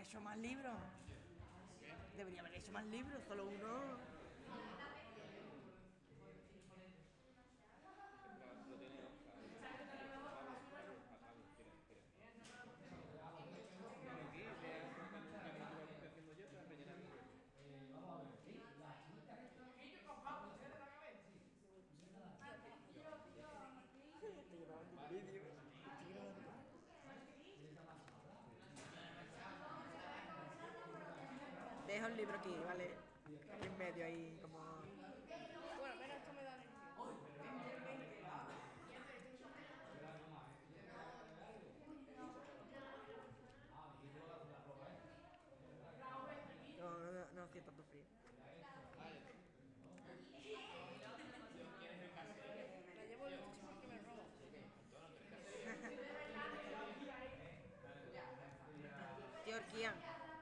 hecho más libros. Debería haber hecho más libros, solo uno. Lo tiene Oscar. Pablo, espera. Ven aquí, vea un capítulo que estoy haciendo yo para rellenar el hueco. Estoy grabando un vídeo. Estoy grabando. Dejo el libro aquí, ¿vale? Aquí en medio, ahí como... Bueno, menos esto me da energía. No hacía tanto frío. ¿Quién es el caserillo? Me llevo el bicho porque me robo. Tío Kian.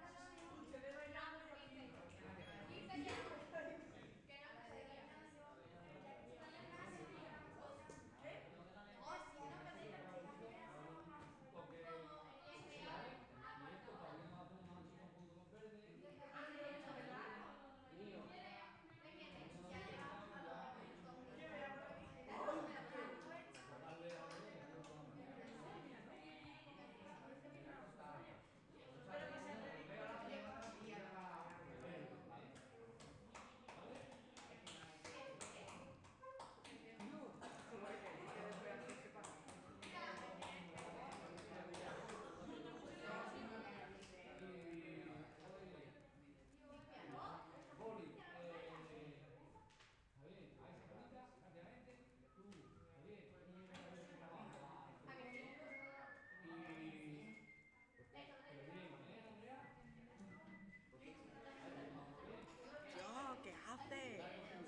Tío, ¿qué haces?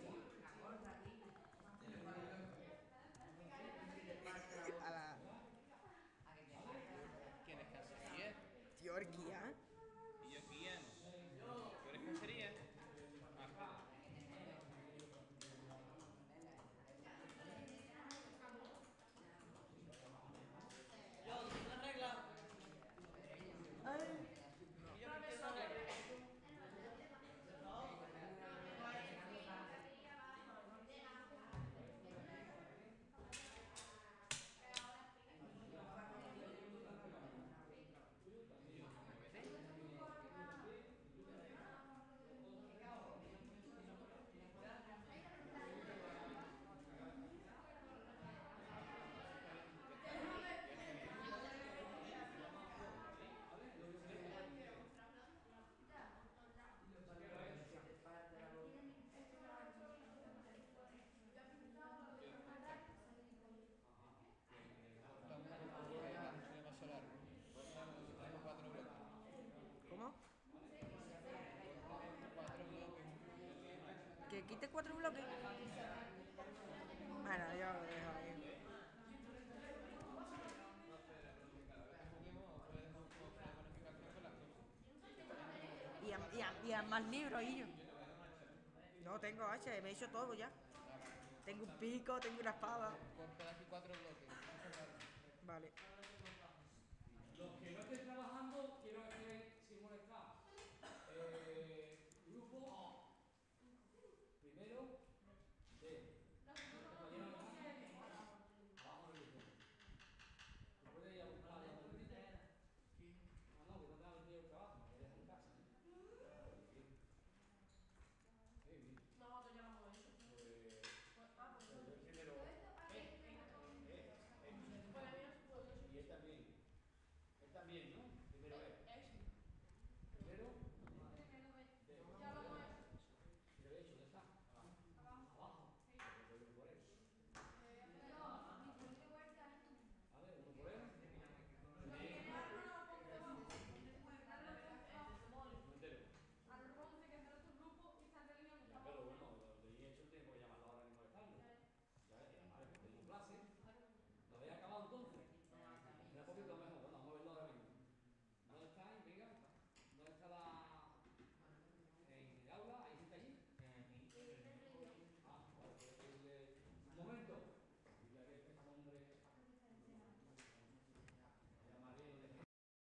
Ala. ¿Quién es casería? Tío Kian. Y yo quién. ¿Tú eres casería? Ah, espera. Ay. Yo estoy bien. Yo, escucha. Corta uno porque la sesión es demasiado largo. Corta como si tenemos 4 bloques. ¿Cómo? Corta estos 4 bloques. ¿Que quite 4 bloques? Bueno, yo lo dejo ahí. ¿Eh? Cada vez que juguemos, os poner bonificación con las cosas. Que mañana tenemos otro Y, juego. más libros, y yo. Yo te voy a dar un hacha. No, tengo hacha, me he hecho todo ya. Vale, pues Tengo un corta, pico, tengo una espada. corta de aquí 4 bloques. Vale. Los que no estén trabajando, quiero que